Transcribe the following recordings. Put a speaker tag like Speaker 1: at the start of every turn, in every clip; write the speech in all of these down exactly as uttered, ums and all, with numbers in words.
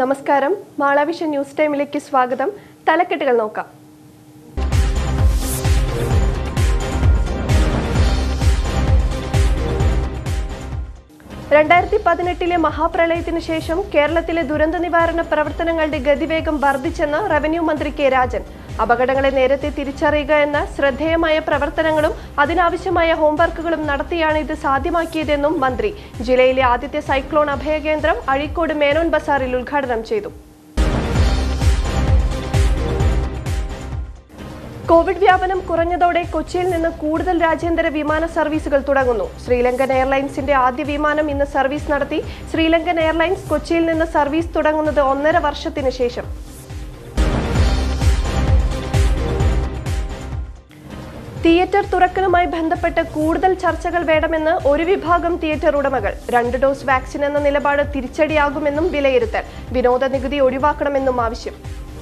Speaker 1: നമസ്കാരം, മാളവിഷൻ ന്യൂസ് ടൈമിലേക്ക് സ്വാഗതം. തലക്കെട്ടുകൾ നോക്കാം. രണ്ടായിരത്തി പതിനെട്ടിലെ മഹാപ്രളയത്തിന് ശേഷം കേരളത്തിലെ ദുരന്ത നിവാരണ പ്രവർത്തനങ്ങളുടെ ഗതിവേഗം വർദ്ധിച്ചെന്ന് റവന്യൂ മന്ത്രി കെ രാജൻ. അപകടങ്ങളെ നേരത്തെ തിരിച്ചറിയുക എന്ന ശ്രദ്ധേയമായ പ്രവർത്തനങ്ങളും അതിനാവശ്യമായ ഹോംവർക്കുകളും നടത്തിയാണ് ഇത് സാധ്യമാക്കിയതെന്നും മന്ത്രി ജില്ലയിലെ ആദ്യത്തെ സൈക്ലോൺ അഭയകേന്ദ്രം അഴീക്കോട് മേനോൻ ബസാറിൽ ഉദ്ഘാടനം ചെയ്തു. കോവിഡ് വ്യാപനം കുറഞ്ഞതോടെ കൊച്ചിയിൽ നിന്ന് കൂടുതൽ രാജ്യാന്തര വിമാന സർവീസുകൾ തുടങ്ങുന്നു. ശ്രീലങ്കൻ എയർലൈൻസിന്റെ ആദ്യ വിമാനം ഇന്ന് സർവീസ് നടത്തി. ശ്രീലങ്കൻ എയർലൈൻസ് കൊച്ചിയിൽ നിന്ന് സർവീസ് തുടങ്ങുന്നത് ഒന്നര വർഷത്തിന് ശേഷം. തിയേറ്റർ തുറക്കലുമായി ബന്ധപ്പെട്ട് കൂടുതൽ ചർച്ചകൾ വേണമെന്ന് ഒരു വിഭാഗം തിയേറ്റർ ഉടമകൾ. രണ്ട് ഡോസ് വാക്സിൻ എന്ന നിലപാട് തിരിച്ചടിയാകുമെന്നും വിലയിരുത്തൽ. വിനോദ നികുതി ഒഴിവാക്കണമെന്നും ആവശ്യം.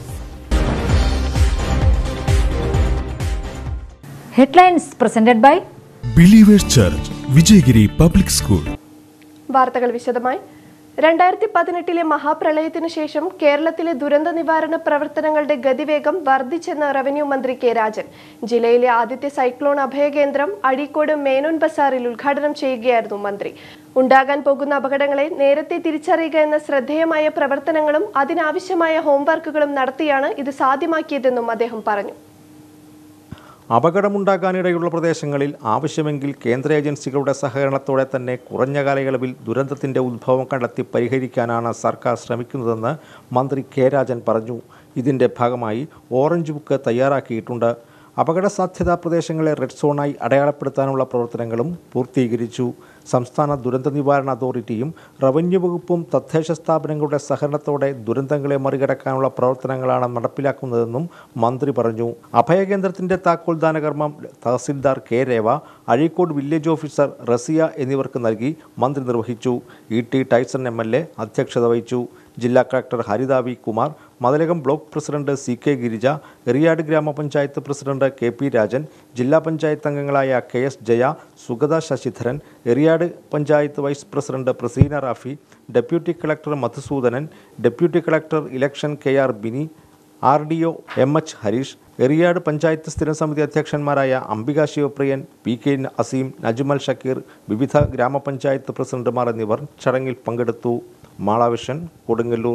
Speaker 2: Headlines presented by
Speaker 3: Believers Church, Vijayagiri public school.
Speaker 1: വാർത്തകൾ വിശദമായി. രണ്ടായിരത്തി പതിനെട്ടിലെ മഹാപ്രളയത്തിന് ശേഷം കേരളത്തിലെ ദുരന്ത നിവാരണ പ്രവർത്തനങ്ങളുടെ ഗതിവേഗം വർദ്ധിച്ചെന്ന് റവന്യൂ മന്ത്രി കെ രാജൻ. ജില്ലയിലെ ആദ്യത്തെ സൈക്ലോൺ അഭയകേന്ദ്രം അഴീക്കോട് മേനോൻ ബസാറിൽ ഉദ്ഘാടനം ചെയ്യുകയായിരുന്നു മന്ത്രി. ഉണ്ടാകാൻ പോകുന്ന അപകടങ്ങളെ നേരത്തെ തിരിച്ചറിയുക എന്ന ശ്രദ്ധേയമായ പ്രവർത്തനങ്ങളും അതിനാവശ്യമായ ഹോംവർക്കുകളും നടത്തിയാണ് ഇത് സാധ്യമാക്കിയതെന്നും അദ്ദേഹം പറഞ്ഞു.
Speaker 4: അപകടമുണ്ടാകാനിടയുള്ള പ്രദേശങ്ങളിൽ ആവശ്യമെങ്കിൽ കേന്ദ്ര ഏജൻസികളുടെ സഹകരണത്തോടെ തന്നെ കുറഞ്ഞ കാലയളവിൽ ദുരന്തത്തിൻ്റെ ഉദ്ഭവം കണ്ടെത്തി പരിഹരിക്കാനാണ് സർക്കാർ ശ്രമിക്കുന്നതെന്ന് മന്ത്രി കെ രാജൻ പറഞ്ഞു. ഇതിൻ്റെ ഭാഗമായി ഓറഞ്ച് ബുക്ക് തയ്യാറാക്കിയിട്ടുണ്ട്. അപകട സാധ്യതാ പ്രദേശങ്ങളെ റെഡ് സോണായി അടയാളപ്പെടുത്താനുള്ള പ്രവർത്തനങ്ങളും പൂർത്തീകരിച്ചു. സംസ്ഥാന ദുരന്ത നിവാരണ അതോറിറ്റിയും റവന്യൂ വകുപ്പും തദ്ദേശ സ്ഥാപനങ്ങളുടെ സഹകരണത്തോടെ ദുരന്തങ്ങളെ മറികടക്കാനുള്ള പ്രവർത്തനങ്ങളാണ് നടപ്പിലാക്കുന്നതെന്നും മന്ത്രി പറഞ്ഞു. അഭയകേന്ദ്രത്തിൻ്റെ താക്കോൽദാന കർമ്മം tahsildar K Reva, Azhikode village officer Rasiya എന്നിവർക്ക് നൽകി മന്ത്രി നിർവഹിച്ചു. E T Tyson M L A അധ്യക്ഷത വഹിച്ചു. ജില്ലാ collector Haritha V Kumar, Mathilakam block president C K Girija, Eriyad ഗ്രാമപഞ്ചായത്ത് പ്രസിഡന്റ് കെ പി രാജൻ, ജില്ലാ പഞ്ചായത്ത് അംഗങ്ങളായ K S Jaya, Sugatha Sasidharan, Eriyad panchayat vice president Praseena Rafi, deputy collector Madhusoodanan, deputy collector election K R Bini, R D O M H Harish, Eriyad panchayat സ്ഥിരം സമിതി അധ്യക്ഷന്മാരായ Ambika Sivapriyan, P K Azeem, Najmal Shakeer, വിവിധ ഗ്രാമപഞ്ചായത്ത് പ്രസിഡന്റുമാർ എന്നിവർ ചടങ്ങിൽ പങ്കെടുത്തു. മാളവിഷൻ, കൊടുങ്ങല്ലൂർ.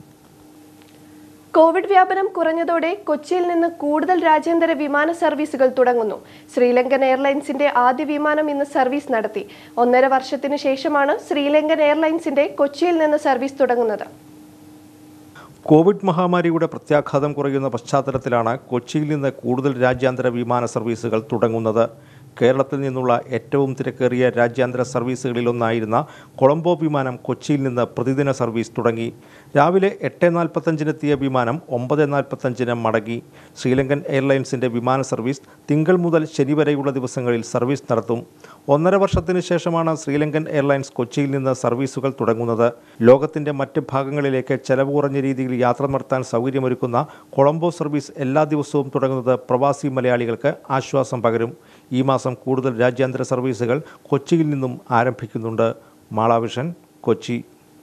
Speaker 1: കോവിഡ് വ്യാപനം കുറഞ്ഞതോടെ കൊച്ചിയിൽ നിന്ന് കൂടുതൽ രാജ്യാന്തര വിമാന സർവീസുകൾ തുടങ്ങുന്നു. ശ്രീലങ്കൻ എയർലൈൻസിന്റെ ആദ്യ വിമാനം ഇന്ന് സർവീസ് നടത്തി. ഒന്നര വർഷത്തിനു ശേഷമാണ് ശ്രീലങ്കൻ എയർലൈൻസിന്റെ കൊച്ചിയിൽ നിന്ന് സർവീസ് തുടങ്ങുന്നത്.
Speaker 4: കോവിഡ് മഹാമാരിയുടെ പ്രത്യാഘാതം കുറയുന്ന പശ്ചാത്തലത്തിലാണ് കൊച്ചിയിൽ നിന്ന് കൂടുതൽ രാജ്യാന്തര വിമാന സർവീസുകൾ തുടങ്ങുന്നത്. കേരളത്തിൽ നിന്നുള്ള ഏറ്റവും തിരക്കേറിയ രാജ്യാന്തര സർവീസുകളിലൊന്നായിരുന്ന കൊളംബോ വിമാനം കൊച്ചിയിൽ നിന്ന് പ്രതിദിന സർവീസ് തുടങ്ങി. രാവിലെ എട്ട് നാൽപ്പത്തഞ്ചിനെത്തിയ വിമാനം ഒമ്പത് നാൽപ്പത്തഞ്ചിന് മടങ്ങി. ശ്രീലങ്കൻ എയർലൈൻസിൻ്റെ വിമാന സർവീസ് തിങ്കൾ മുതൽ ശനി വരെയുള്ള ദിവസങ്ങളിൽ സർവീസ് നടത്തും. ഒന്നര വർഷത്തിന് ശേഷമാണ് ശ്രീലങ്കൻ എയർലൈൻസ് കൊച്ചിയിൽ നിന്ന് സർവീസുകൾ തുടങ്ങുന്നത്. ലോകത്തിൻ്റെ മറ്റ് ഭാഗങ്ങളിലേക്ക് ചെലവ് കുറഞ്ഞ രീതിയിൽ യാത്ര നടത്താൻ സൗകര്യമൊരുക്കുന്ന കൊളംബോ സർവീസ് എല്ലാ ദിവസവും തുടങ്ങുന്നത് പ്രവാസി മലയാളികൾക്ക് ആശ്വാസം പകരും. ഈ മാസം കൂടുതൽ രാജ്യാന്തര സർവീസുകൾ കൊച്ചിയിൽ നിന്നും ആരംഭിക്കുന്നുണ്ട്. മാളവിഷൻ, കൊച്ചി.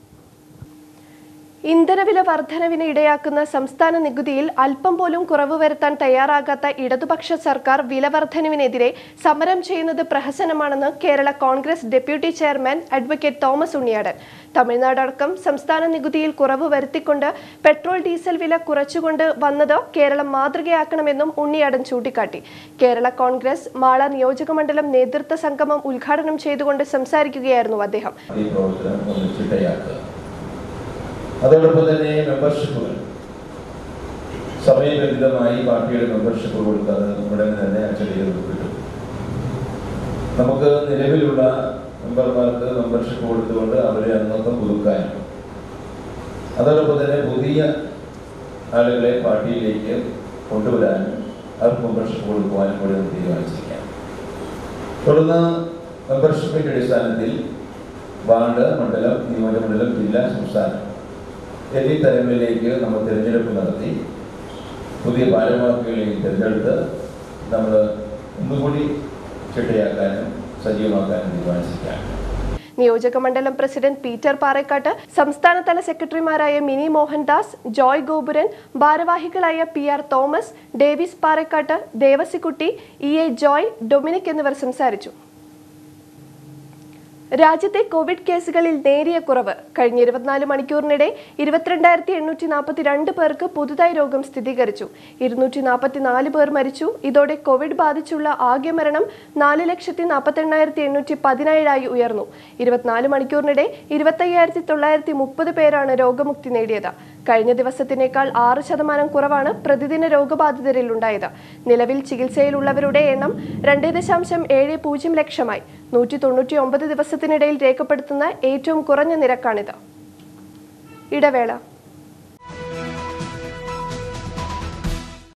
Speaker 1: ഇന്ധനവില വർധനവിന് ഇടയാക്കുന്ന സംസ്ഥാന നികുതിയിൽ അല്പം പോലും കുറവ് വരുത്താൻ തയ്യാറാകാത്ത ഇടതുപക്ഷ സർക്കാർ വില വർധനവിനെതിരെ സമരം ചെയ്യുന്നത് പ്രഹസനമാണെന്ന് Kerala Congress deputy chairman advocate Thomas Unniyadan. തമിഴ്നാടടക്കം സംസ്ഥാന നികുതിയിൽ കുറവ് വരുത്തിക്കൊണ്ട് പെട്രോൾ ഡീസൽ വില കുറച്ചുകൊണ്ട് വന്നത് കേരളം മാതൃകയാക്കണമെന്നും ഉണ്ണിയാടൻ ചൂണ്ടിക്കാട്ടി. കേരള കോൺഗ്രസ് മാള നിയോജകമണ്ഡലം നേതൃത്വ സംഗമം ഉദ്ഘാടനം ചെയ്തുകൊണ്ട് സംസാരിക്കുകയായിരുന്നു അദ്ദേഹം.
Speaker 5: അതോടൊപ്പം തന്നെ മെമ്പർഷിപ്പുകൾ സമയബന്ധിതമായി പാർട്ടിയുടെ മെമ്പർഷിപ്പ് കൊടുക്കാതെ നമ്മുടെ തന്നെ അച്ചടിയിൽ കിട്ടും. നമുക്ക് നിലവിലുള്ള മെമ്പർമാർക്ക് മെമ്പർഷിപ്പ് കൊടുത്തുകൊണ്ട് അവരെ അംഗത്വം പുതുക്കാനും അതോടൊപ്പം തന്നെ പുതിയ ആളുകളെ പാർട്ടിയിലേക്ക് കൊണ്ടുവരാനും അവർക്ക് മെമ്പർഷിപ്പ് കൊടുക്കുവാനും കൂടി തീരുമാനിച്ചിരിക്കാം. തുടർന്ന് മെമ്പർഷിപ്പിന്റെ അടിസ്ഥാനത്തിൽ വാർഡ്, മണ്ഡലം, നിയോജകമണ്ഡലം, ജില്ല, സംസ്ഥാനം എന്നീ തലങ്ങളിലേക്ക് നമ്മൾ തിരഞ്ഞെടുപ്പ് നടത്തി പുതിയ ഭാരവാഹികളെയും തിരഞ്ഞെടുത്ത് നമ്മൾ ഒന്നുകൂടി ചിട്ടയാക്കാനും സജീവമാക്കാനും തീരുമാനിച്ചിരിക്കുകയാണ്.
Speaker 1: നിയോജക മണ്ഡലം പ്രസിഡന്റ് പീറ്റർ പാറേക്കാട്ട്, സംസ്ഥാനതല സെക്രട്ടറിമാരായ മിനി മോഹൻദാസ്, ജോയ് ഗോപുരൻ, ഭാരവാഹികളായ P R Thomas, Davis Parekkatt, Devasikutty, E A Joy, Dominic എന്നിവർ സംസാരിച്ചു. രാജ്യത്തെ കോവിഡ് കേസുകളിൽ നേരിയ കുറവ്. കഴിഞ്ഞ ഇരുപത്തിനാല് മണിക്കൂറിനിടെ ഇരുപത്തിരണ്ടായിരത്തി എണ്ണൂറ്റി നാൽപ്പത്തി രണ്ട് പേർക്ക് പുതുതായി രോഗം സ്ഥിരീകരിച്ചു. ഇരുന്നൂറ്റി നാൽപ്പത്തി നാല് പേർ മരിച്ചു. ഇതോടെ കോവിഡ് ബാധിച്ചുള്ള ആകെ മരണം നാല് ലക്ഷത്തി നാൽപ്പത്തി എണ്ണായിരത്തി എണ്ണൂറ്റി പതിനേഴായി ഉയർന്നു. ഇരുപത്തിനാല് മണിക്കൂറിനിടെ ഇരുപത്തയ്യായിരത്തി തൊള്ളായിരത്തി മുപ്പത് പേരാണ് രോഗമുക്തി നേടിയത്. കഴിഞ്ഞ ദിവസത്തിനേക്കാൾ ആറ് ശതമാനം കുറവാണ് പ്രതിദിന രോഗബാധിതരിൽ ഉണ്ടായത്. നിലവിൽ ചികിത്സയിലുള്ളവരുടെ എണ്ണം രണ്ട് ദശാംശം ഏഴ് പൂജ്യം ലക്ഷമായി. നൂറ്റി തൊണ്ണൂറ്റി ഒമ്പത് ദിവസത്തിനിടയിൽ രേഖപ്പെടുത്തുന്ന ഏറ്റവും കുറഞ്ഞ നിരക്കാണിത്. ഇടവേള.